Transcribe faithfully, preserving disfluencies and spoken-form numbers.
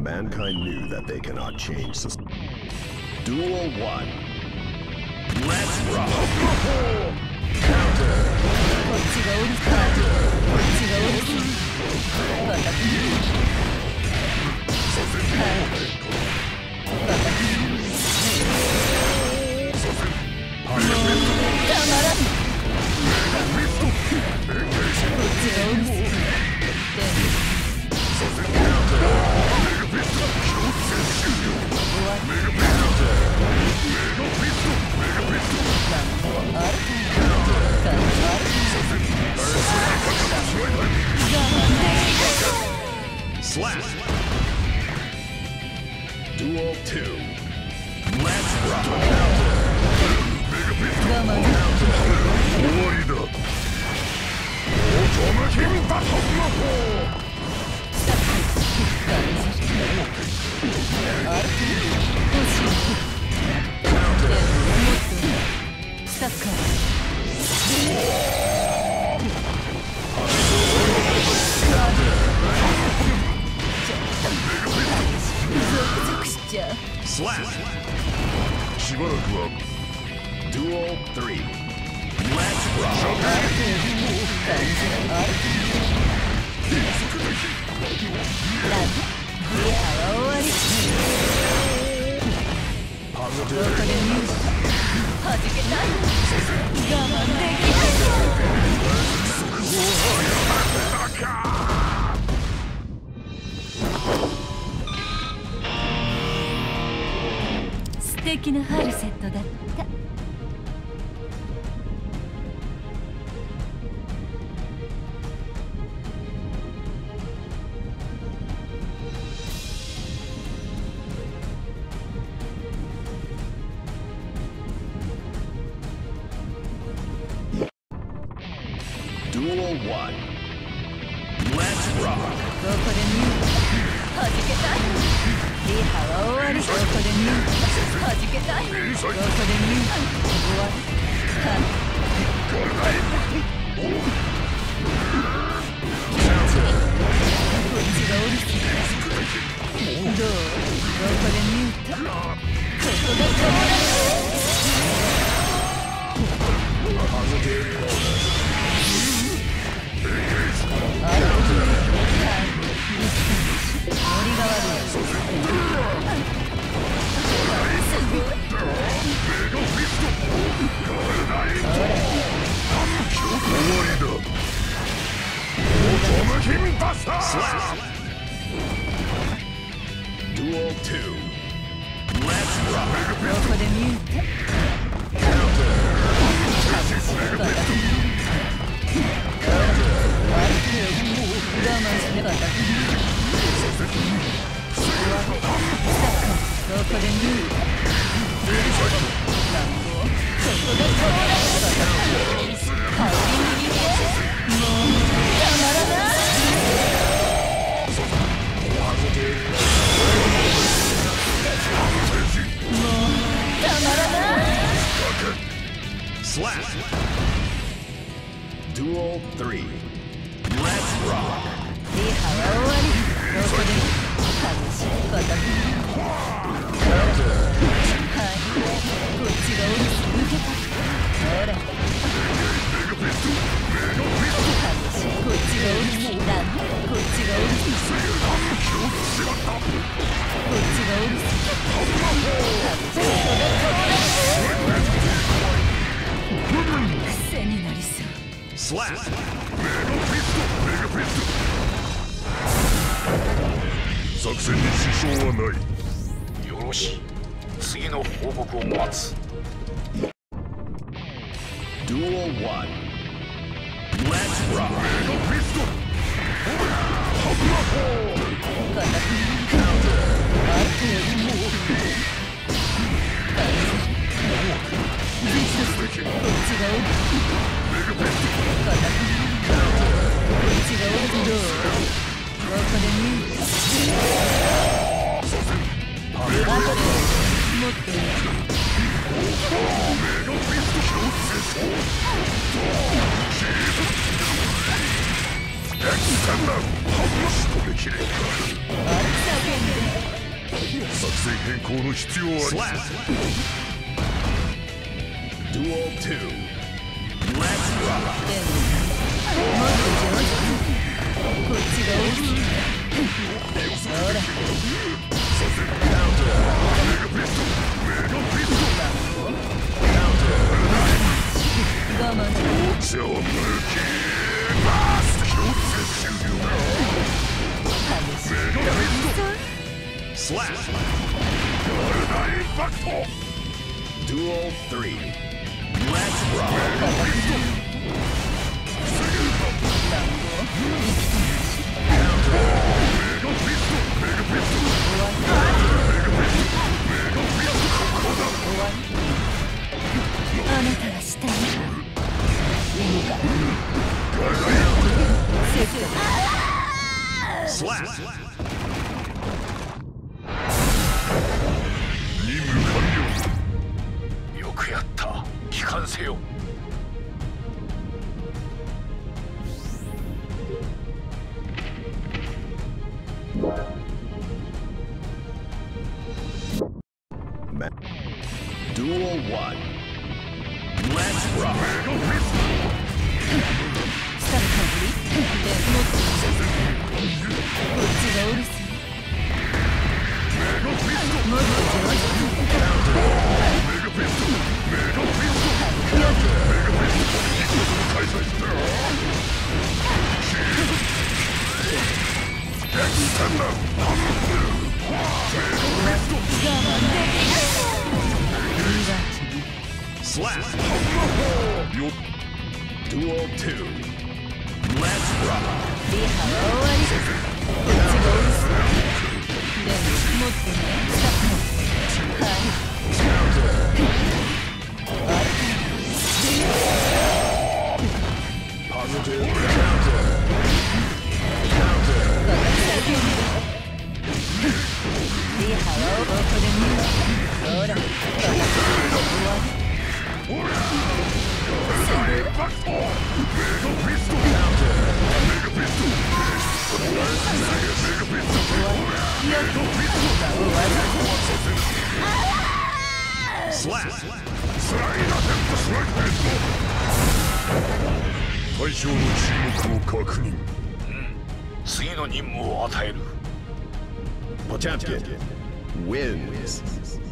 Mankind knew that they cannot change society. Duel one. Let's rock. Counter. Slap. Duel two. Let's rock. Slap. Duel three. Let's rock. Positive. 素敵なハルセットだった。Duel one. Let's rock. どこで見る？はじけたい。リハは終わり。どこで見る？はじけたい。どこで見る？終わり。こっちが降りて。どう？どこで見ると？ここが変わらない。Slap. Duel two. Let's rock. Counter. Slap. Duel three. Let's rock. Slap. 作戦に支障はない。よろし、次の報告を待つ。 Duel one. Let's rock. Extend them! 仕留めきれんか。 作戦変更の必要あり。Duel two. Let's rock. こっちが大きい。ほら。我慢しろ。 Slap! Duel three. Let's rock! Slap! 任務完了。よくやった。帰還せよ。Duel one. Let's rock. こっちがおるさ。もっと上手。Slap! Duel two. Let's rock! リハは終わり。こっちがおるさ。でももっとね。はい。Positive counter. Counter. リハはここで見る。ほら。終わり。対象の注目を確認。次の任務を与える。Potemkin wins.